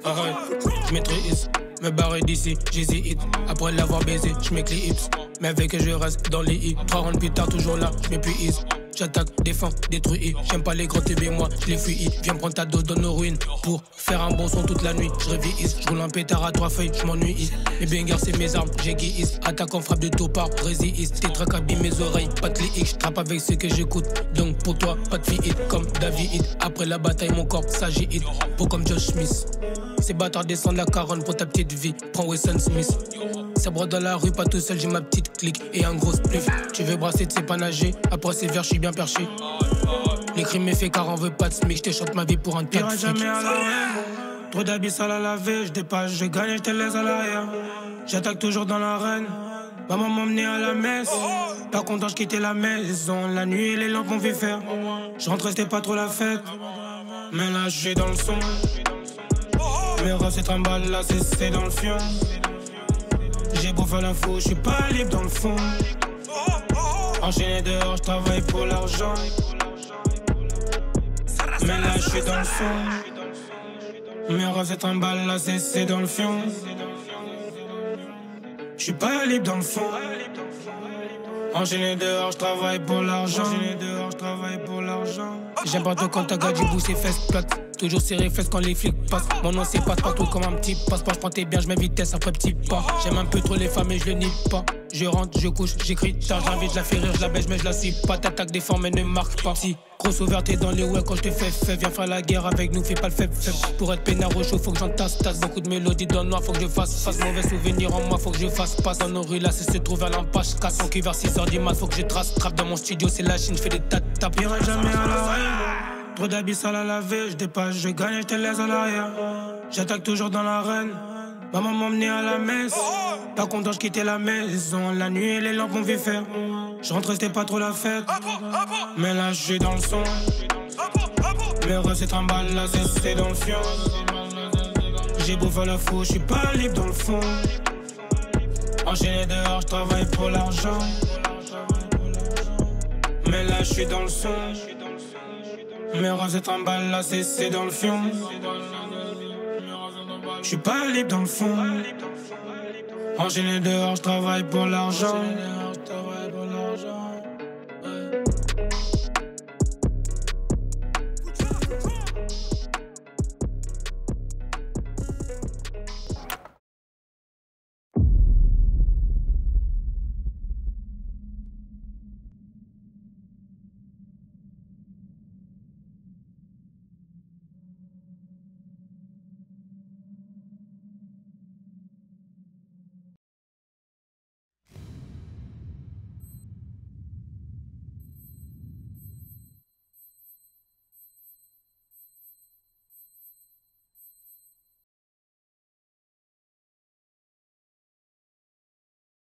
Arrête, je maîtrise, me barrer d'ici, j'hésite. Après l'avoir baisé, je m'éclipse. Mais avec elle, je reste dans les i. 3 rounds plus tard, toujours là, je m'épuise. J'attaque, défends, détruis. J'aime pas les grands TV, moi, je les fuis. Viens prendre ta dose dans nos ruines. Pour faire un bon son toute la nuit, je révise. Je roule un pétard à 3 feuilles, je m'ennuie. Les bangers, c'est mes armes, j'aiguise. Attaque en frappe de topard, résiste. Tes tracks abîment mes oreilles, pas de lick. J'trappe avec ce que j'écoute. Donc pour toi, pas de fille comme David. Après la bataille, mon corps s'agite. Pour comme Josh Smith. Ces bâtards descendent la caronne pour ta petite vie. Prends Wesson Smith. Ça broie dans la rue, pas tout seul, j'ai ma petite clique et un gros spliff. Tu veux brasser, tu sais pas nager. Après c'est vert, je suis bien perché. Les crimes est fait car on veut pas de smic. Je te chante ma vie pour un tas de fric. Jamais à l'arrière. Trop d'habits sales à laver. Je dépasse, je gagne, je te laisse à l'arrière. J'attaque toujours dans l'arène. Maman m'a emmené à la messe. Pas content, je quittais la maison. La nuit, les lampes m'ont fait faire. Je rentrais, c'était pas trop la fête. Mais là, je suis dans le son. Mes rêves, c'est trimballe, là, c'est dans le fion. J'ai beau faire la fou, je suis pas libre dans le fond. Enchaîné dehors, je travaille pour l'argent. Mais là, je suis dans le son. Mes rêves, c'est trimballe, là, c'est dans le fion. Je suis pas libre dans le fond. Enchaîné dehors, je travaille pour l'argent. J'aime pas trop quand t'as gars du bout, ses fesses plates. Toujours serré fesses quand les flics passent. Mon nom c'est passe partout comme un petit passeport. Je prends tes biens, je mets vitesse après petit pas. J'aime un peu trop les femmes et je le nie pas. Je rentre, je couche, j'écris tard, j'invite, je la fais rire, je la baisse mais je la cible pas. T'attaques des formes mais ne marque pas. Si grosse ouverture dans les ouais quand je te fais. Viens faire la guerre avec nous, fais pas le faible. Pour être peinard au chaud, faut que j'en tasse. Beaucoup de mélodies dans le noir, faut que je fasse. Mauvais souvenir en moi, faut que je fasse. Passe dans nos rues là, c'est se trouver à l'impasse. Casse en cul vers 6h du mat, faut que je trace. Trappe dans mon studio, c'est la Chine, je fais des tas de tapes. J'irai jamais à l'arrière. Trop d'habits sales à laver, je dépasse, je gagne, je te laisse à l'arrière. J'attaque toujours dans l'arène. Maman m'a emmené à la messe. Pas content, je quittais la maison. La nuit, les lampes m'ont fait faire. Je rentrais, c'était pas trop la fête. Mais là, je suis dans le son. Mes rêves, c'est trimballe, là, c'est dans le fion. J'ai beau faire la fou, je suis pas libre dans le fond. Enchaîné dehors, je travaille pour l'argent. Mais là, je suis dans le son. Mes rêves, c'est trimballe, là, c'est dans le fion. Je suis pas libre dans le fond. Enchaîné dehors, je travaille pour l'argent.